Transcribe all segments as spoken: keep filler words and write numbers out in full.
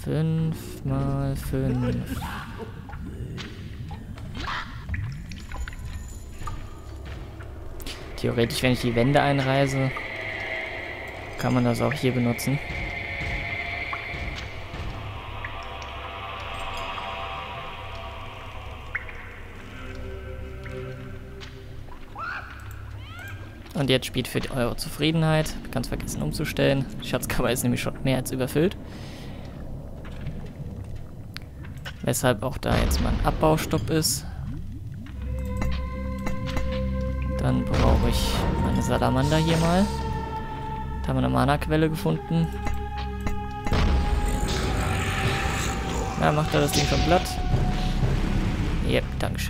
Fünf mal fünf. Theoretisch, wenn ich die Wände einreise, kann man das auch hier benutzen. Und jetzt spielt für eure Zufriedenheit. Ganz vergessen umzustellen. Die Schatzkammer ist nämlich schon mehr als überfüllt. Weshalb auch da jetzt mal ein Abbaustopp ist. Dann brauche ich meine Salamander hier mal. Da haben wir eine Mana-Quelle gefunden. Na, macht er das Ding schon platt? Yep, dankeschön.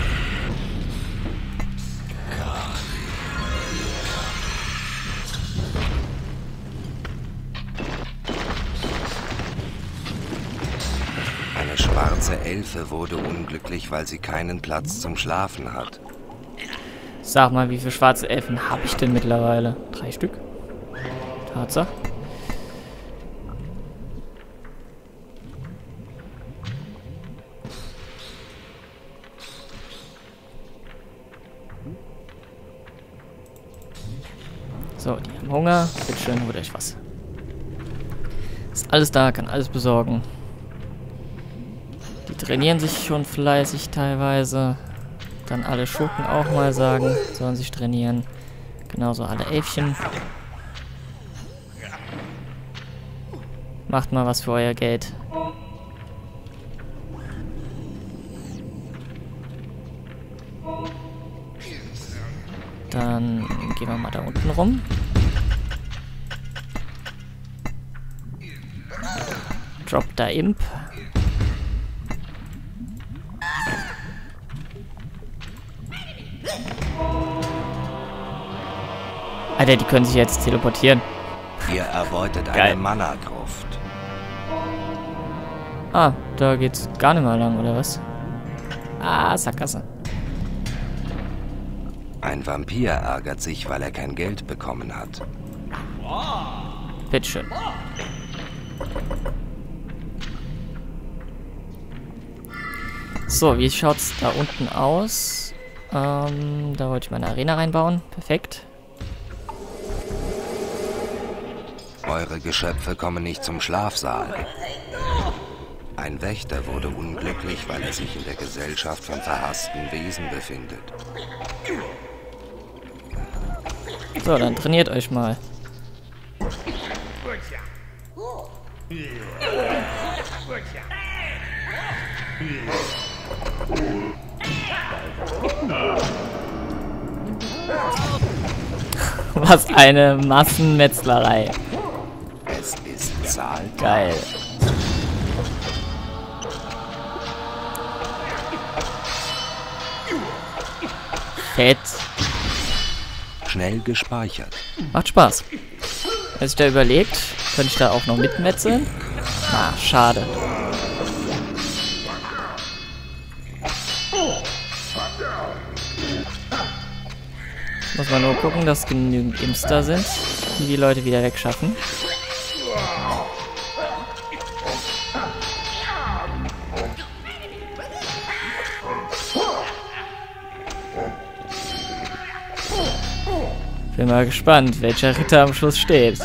Eine schwarze Elfe wurde unglücklich, weil sie keinen Platz zum Schlafen hat. Sag mal, wie viele schwarze Elfen habe ich denn mittlerweile? Drei Stück? Tatsache. So, die haben Hunger. Bitte schön, holt euch was. Ist alles da, kann alles besorgen. Die trainieren sich schon fleißig teilweise. Dann alle Schurken auch mal sagen, sollen sich trainieren. Genauso alle Elfchen. Macht mal was für euer Geld. Dann gehen wir mal da unten rum. Drop da Imp. Alter, die können sich jetzt teleportieren. Ihr erbeutet Geil. eine Mana-Gruft. Ah, da geht's gar nicht mehr lang, oder was? Ah, Sackgasse. Ein Vampir ärgert sich, weil er kein Geld bekommen hat. Bitteschön. So, wie schaut's da unten aus? Ähm, da wollte ich meine Arena reinbauen. Perfekt. Eure Geschöpfe kommen nicht zum Schlafsaal. Ein Wächter wurde unglücklich, weil er sich in der Gesellschaft von verhassten Wesen befindet. So, dann trainiert euch mal. Was eine Massenmetzlerei. Es ist Zahl. Geil. Fett. Schnell gespeichert. Macht Spaß. Als ich da überlegt, könnte ich da auch noch mitmetzeln? Na, schade. Muss man nur gucken, dass genügend Imps da sind, die die Leute wieder wegschaffen. Bin mal gespannt, welcher Ritter am Schluss steht.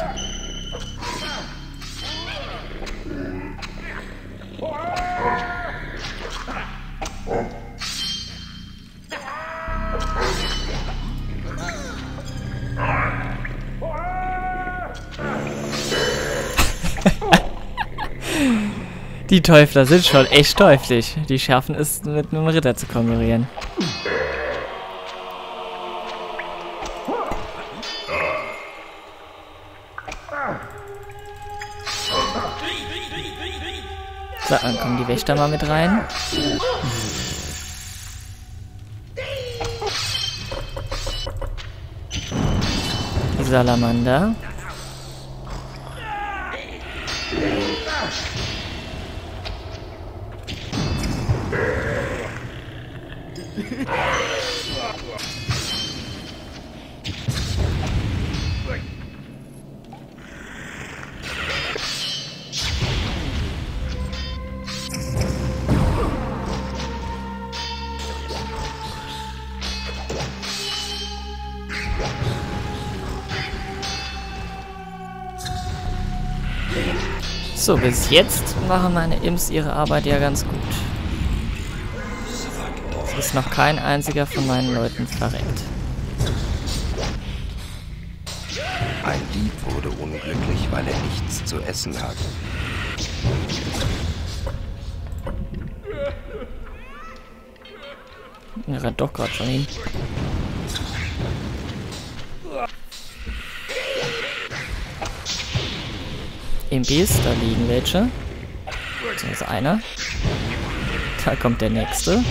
Die Teufler sind schon echt teuflisch. Die schaffen es, mit einem Ritter zu konkurrieren. So, dann kommen die Wächter mal mit rein. Die Salamander. So, bis jetzt machen meine Imps ihre Arbeit ja ganz gut. Es ist noch kein einziger von meinen Leuten verreckt. Ein Dieb wurde unglücklich, weil er nichts zu essen hat. Er rennt doch gerade von ihm. M Ps, da liegen welche. Beziehungsweise einer. Da kommt der nächste.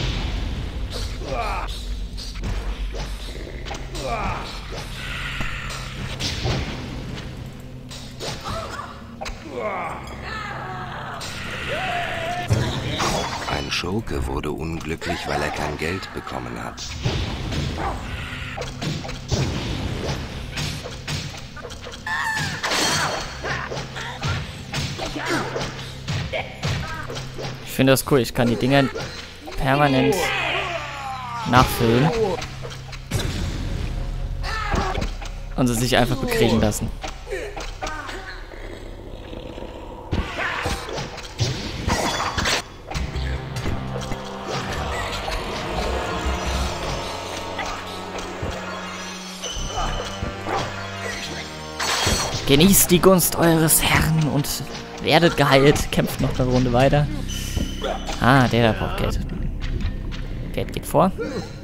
Ein Schurke wurde unglücklich, weil er kein Geld bekommen hat. Ich finde das cool, ich kann die Dinger permanent nachfüllen und sie sich einfach bekriegen lassen. Genießt die Gunst eures Herrn und werdet geheilt. Kämpft noch eine Runde weiter. Ah, der da braucht Geld. Geld geht vor.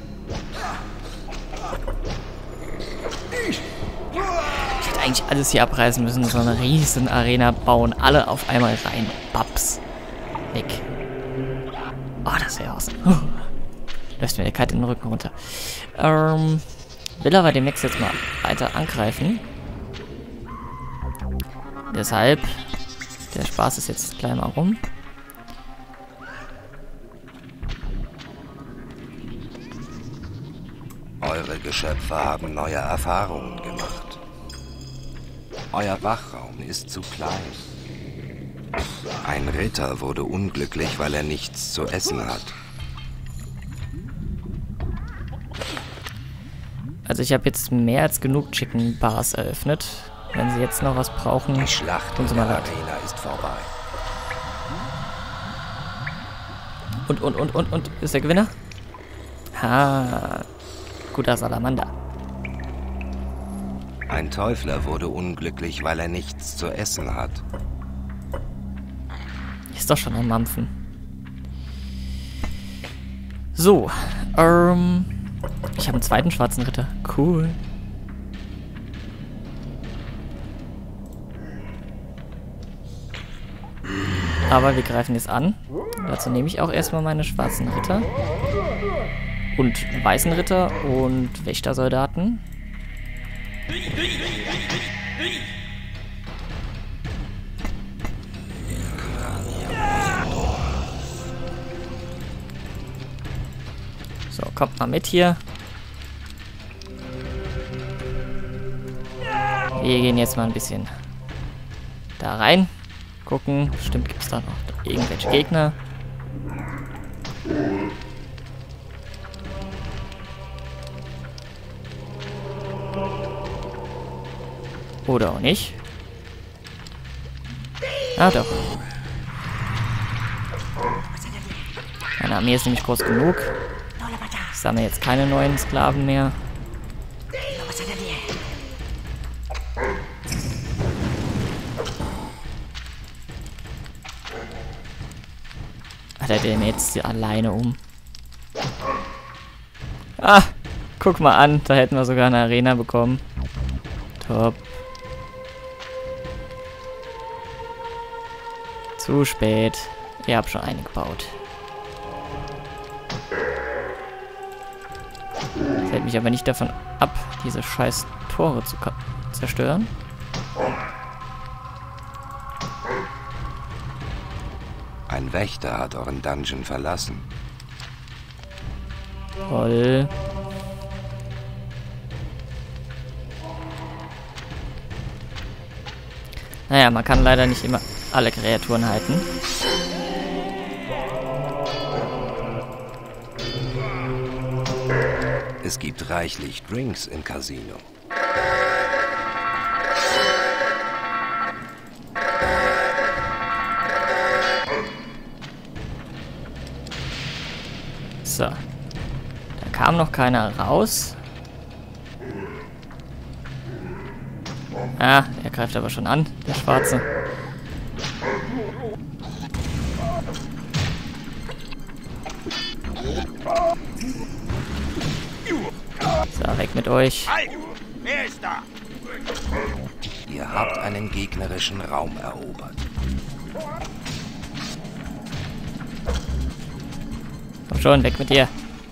Ich hätte eigentlich alles hier abreißen müssen. So eine riesen Arena bauen. Alle auf einmal rein. Babs. Weg. Oh, das wäre awesome. Läuft mir der Kite in den Rücken runter. Ähm, will aber demnächst jetzt mal weiter angreifen. Deshalb, der Spaß ist jetzt gleich mal rum. Eure Geschöpfe haben neue Erfahrungen gemacht. Euer Wachraum ist zu klein. Ein Ritter wurde unglücklich, weil er nichts zu essen hat. Also ich habe jetzt mehr als genug Chicken Bars eröffnet. Wenn sie jetzt noch was brauchen, Die Schlacht tun in sie der mal leid. Arena ist vorbei. Und, und, und, und, und. Ist der Gewinner? Ha. Guter Salamander. Ein Teufler wurde unglücklich, weil er nichts zu essen hat. Ist doch schon am Mampfen. So. Ähm. Ich habe einen zweiten schwarzen Ritter. Cool. Aber wir greifen jetzt an. Dazu nehme ich auch erstmal meine schwarzen Ritter. Und weißen Ritter und Wächtersoldaten. So, kommt mal mit hier. Wir gehen jetzt mal ein bisschen da rein. Gucken, stimmt, gibt es da noch irgendwelche Gegner? Oder auch nicht. Ah, doch. Meine Armee ist nämlich groß genug. Ich sammle jetzt keine neuen Sklaven mehr. Hat er den jetzt alleine um? Ah, guck mal an. Da hätten wir sogar eine Arena bekommen. Top. Zu spät. Ihr habt schon eine gebaut. Das hält mich aber nicht davon ab, diese scheiß Tore zu zerstören. Ein Wächter hat euren Dungeon verlassen. Toll. Naja, man kann leider nicht immer alle Kreaturen halten. Es gibt reichlich Drinks im Casino. So. Da kam noch keiner raus. Ah, er greift aber schon an, der Schwarze. So, weg mit euch. Halt! Wer ist da? Ihr habt einen gegnerischen Raum erobert. Komm schon, weg mit dir.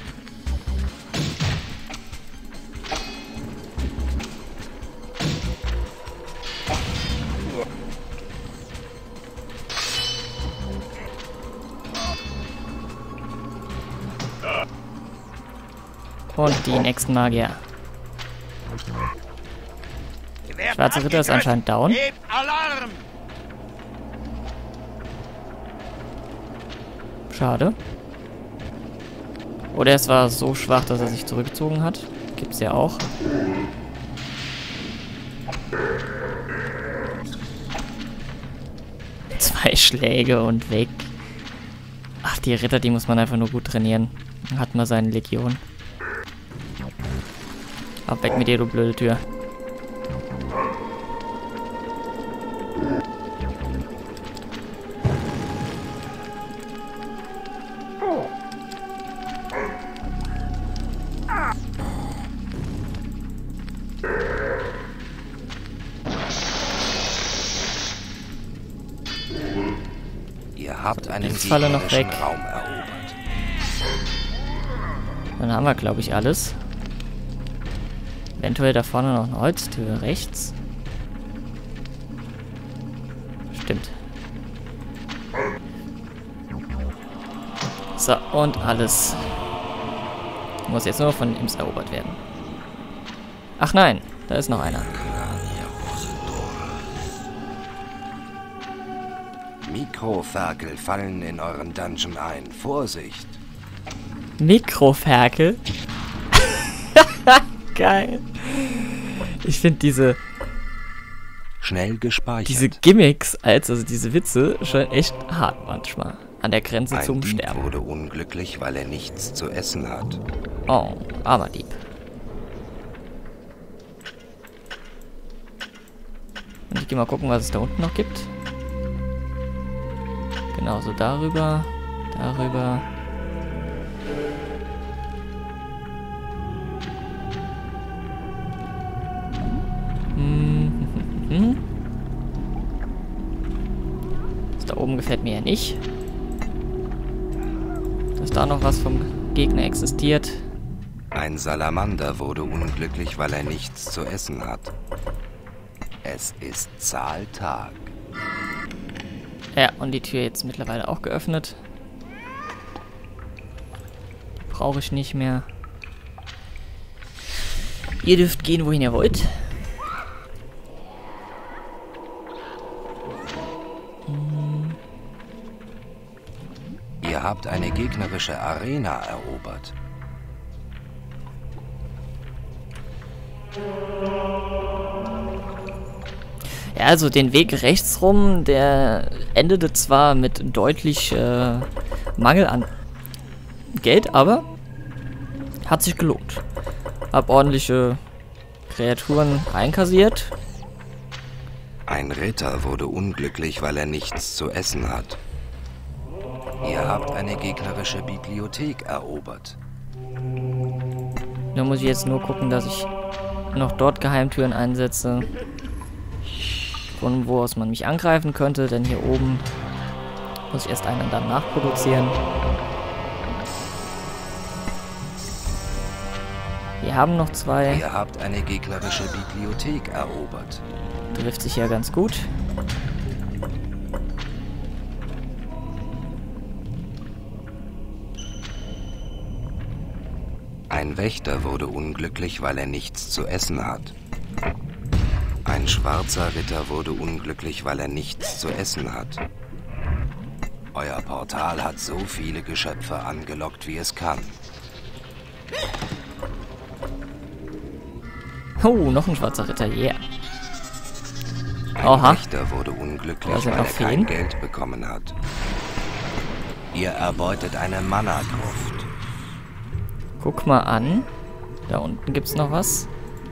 Und die nächsten Magier. Schwarze Ritter ist anscheinend down. Gebt Alarm! Schade. Oder es war so schwach, dass er sich zurückgezogen hat. Gibt's ja auch. Zwei Schläge und weg. Ach, die Ritter, die muss man einfach nur gut trainieren. Dann hat man seine Legion. Ab weg mit dir, du blöde Tür. Ihr habt einen Falle noch weg. Raum erobert. Dann haben wir, glaube ich, alles. Eventuell da vorne noch eine Holztür rechts. Stimmt. So, und alles. Muss jetzt nur von Imps erobert werden. Ach nein, da ist noch einer. Mikroferkel fallen in euren Dungeon ein. Vorsicht! Mikroferkel? Geil. Ich finde diese Schnell gespeichert. diese Gimmicks, als also diese Witze, schon echt hart manchmal. An der Grenze Ein zum Dieb Sterben. wurde unglücklich, weil er nichts zu essen hat. Oh, armer Dieb. Und ich gehe mal gucken, was es da unten noch gibt. Genau, so darüber, darüber. Hm, hm, hm, hm. Das da oben gefällt mir ja nicht. Dass da noch was vom Gegner existiert. Ein Salamander wurde unglücklich, weil er nichts zu essen hat. Es ist Zahltag. Ja, und die Tür jetzt mittlerweile auch geöffnet. Die brauche ich nicht mehr. Ihr dürft gehen, wohin ihr wollt. Ihr habt eine gegnerische Arena erobert. Ja, also den Weg rechts rum, der endete zwar mit deutlich äh, Mangel an Geld, aber hat sich gelohnt. Hab ordentliche Kreaturen einkassiert. Ein Ritter wurde unglücklich, weil er nichts zu essen hat. Ihr habt eine gegnerische Bibliothek erobert. Da muss ich jetzt nur gucken, dass ich noch dort Geheimtüren einsetze, von wo aus man mich angreifen könnte, denn hier oben muss ich erst einen dann nachproduzieren. Wir haben noch zwei. Ihr habt eine gegnerische Bibliothek erobert. Trifft sich ja ganz gut. Ein Wächter wurde unglücklich, weil er nichts zu essen hat. Ein schwarzer Ritter wurde unglücklich, weil er nichts zu essen hat. Euer Portal hat so viele Geschöpfe angelockt, wie es kann. Oh, noch ein schwarzer Ritter, yeah. Ein Oha. Wächter wurde unglücklich, Da sind weil noch er kein Feen. Geld bekommen hat. Ihr erbeutet eine Mana-Gruft. Guck mal an. Da unten gibt's noch was.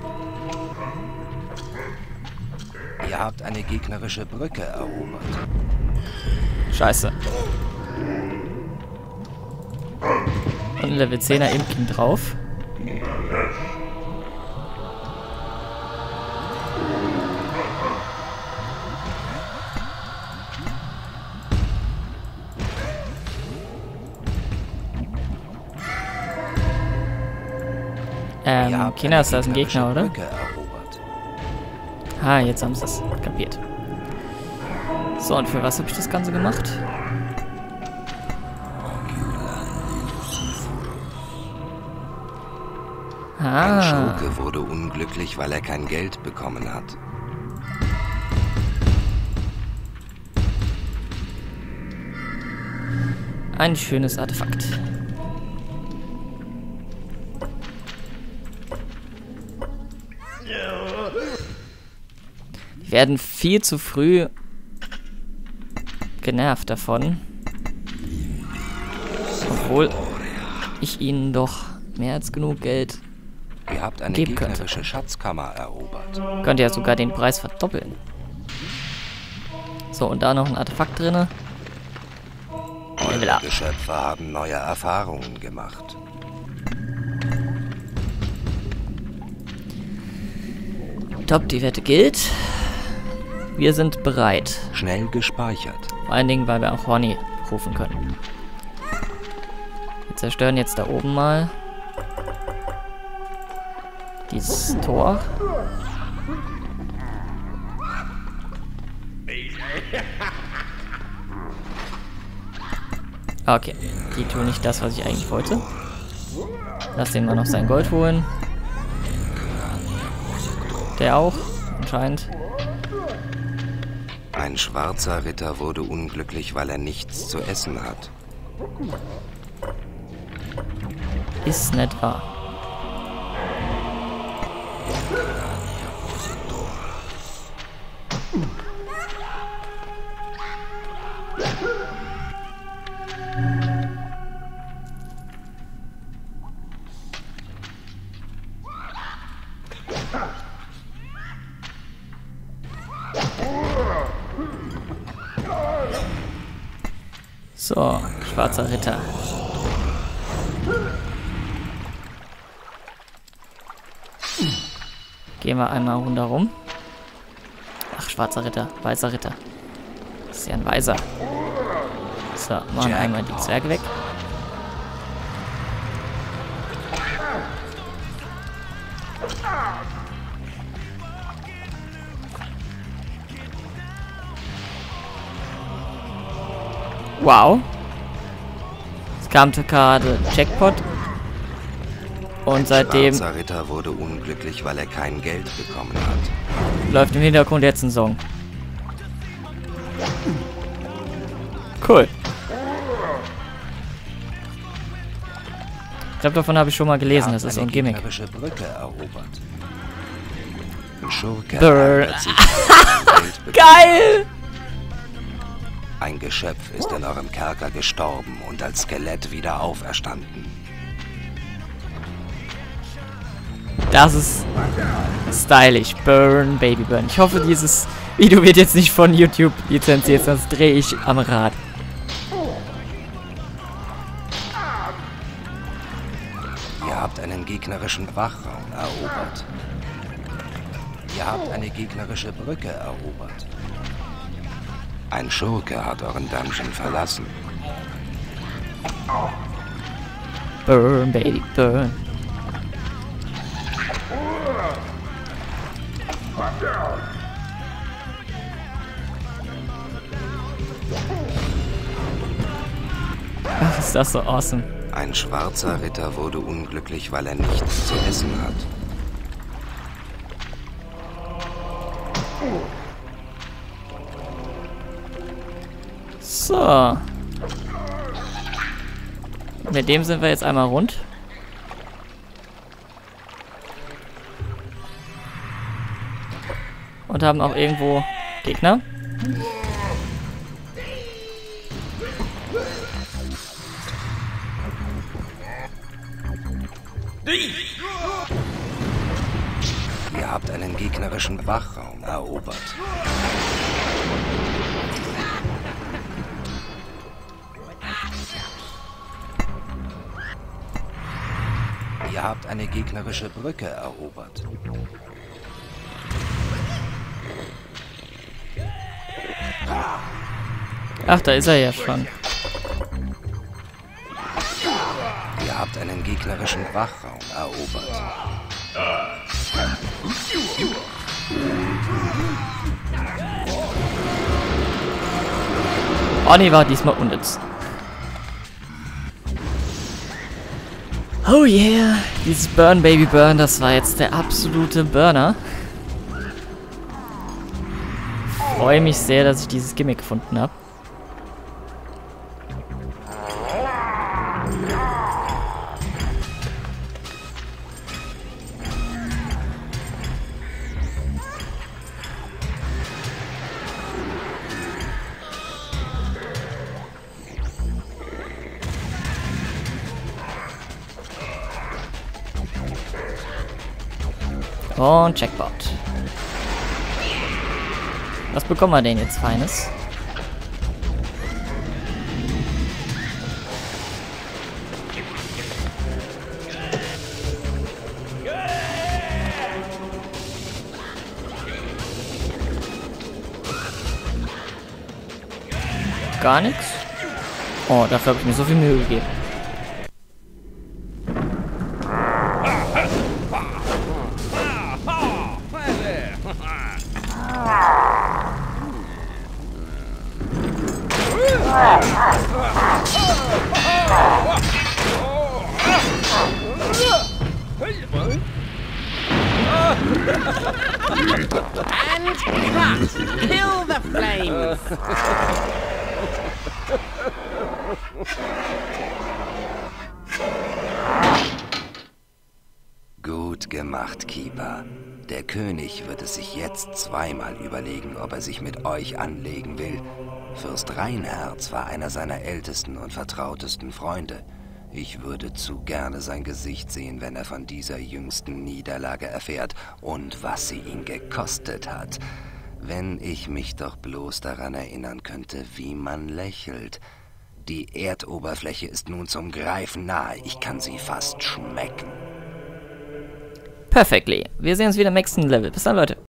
Ihr habt eine gegnerische Brücke erobert. Scheiße. Und ein Level zehner Imken drauf. Ähm, Kinas, da ist ein Gegner, oder? Ah, jetzt haben sie es kapiert. So, und für was habe ich das Ganze gemacht? Ah. Ein Schurke wurde unglücklich, weil er kein Geld bekommen hat. Ein schönes Artefakt. Wir werden viel zu früh genervt davon. Obwohl ich ihnen doch mehr als genug Geld Ihr habt eine geben gegnerische könnte. Schatzkammer erobert. Könnt ja sogar den Preis verdoppeln. So, und da noch ein Artefakt drin. Eure Geschöpfe haben neue Erfahrungen gemacht. Top, die Wette gilt. Wir sind bereit. Schnell gespeichert. Vor allen Dingen, weil wir auch Horny rufen können. Wir zerstören jetzt da oben mal dieses Tor. Okay, die tun nicht das, was ich eigentlich wollte. Lass den mal noch sein Gold holen. Der auch, anscheinend. Ein schwarzer Ritter wurde unglücklich, weil er nichts zu essen hat. Ist nicht wahr. So, schwarzer Ritter. Gehen wir einmal rundherum. Ach, schwarzer Ritter, weißer Ritter. Das ist ja ein weißer. So, machen wir einmal die Zwerge weg. Wow. Es kam gerade Jackpot. Und seitdem Schwarzer Ritter wurde unglücklich, weil er kein Geld bekommen hat. läuft im Hintergrund jetzt ein Song. Cool. Ich glaube, davon habe ich schon mal gelesen. Das ist so ein Gimmick. Brücke erobert. Ein Schurke Brrr. hat sich Geld bekommen. Geil! Ein Geschöpf ist in eurem Kerker gestorben und als Skelett wieder auferstanden. Das ist stylisch. Burn, Baby Burn. Ich hoffe, dieses Video wird jetzt nicht von YouTube lizenziert, sonst drehe ich am Rad. Ihr habt einen gegnerischen Wachraum erobert. Ihr habt eine gegnerische Brücke erobert. Ein Schurke hat euren Dungeon verlassen. Burn, Baby Burn. Ach, ist das so awesome. Ein schwarzer Ritter wurde unglücklich, weil er nichts zu essen hat. So. Mit dem sind wir jetzt einmal rund. Und haben auch irgendwo Gegner. Ihr habt einen gegnerischen Wachraum erobert. Ihr habt eine gegnerische Brücke erobert. Ach, da ist er ja schon. Ihr habt einen gegnerischen Wachraum erobert. Oni war diesmal unnütz. Oh yeah, dieses Burn Baby Burn, das war jetzt der absolute Burner. Freue mich sehr, dass ich dieses Gimmick gefunden habe. Und Checkpoint. Was bekommen wir denn jetzt Feines? Gar nichts? Oh, dafür habe ich mir so viel Mühe gegeben. And cut! Kill the flames! Gut gemacht, Keeper. Der König wird es sich jetzt zweimal überlegen, ob er sich mit euch anlegen will. Fürst Reinherz war einer seiner ältesten und vertrautesten Freunde. Ich würde zu gerne sein Gesicht sehen, wenn er von dieser jüngsten Niederlage erfährt und was sie ihn gekostet hat. Wenn ich mich doch bloß daran erinnern könnte, wie man lächelt. Die Erdoberfläche ist nun zum Greifen nahe. Ich kann sie fast schmecken. Perfectly. Wir sehen uns wieder im nächsten Level. Bis dann, Leute.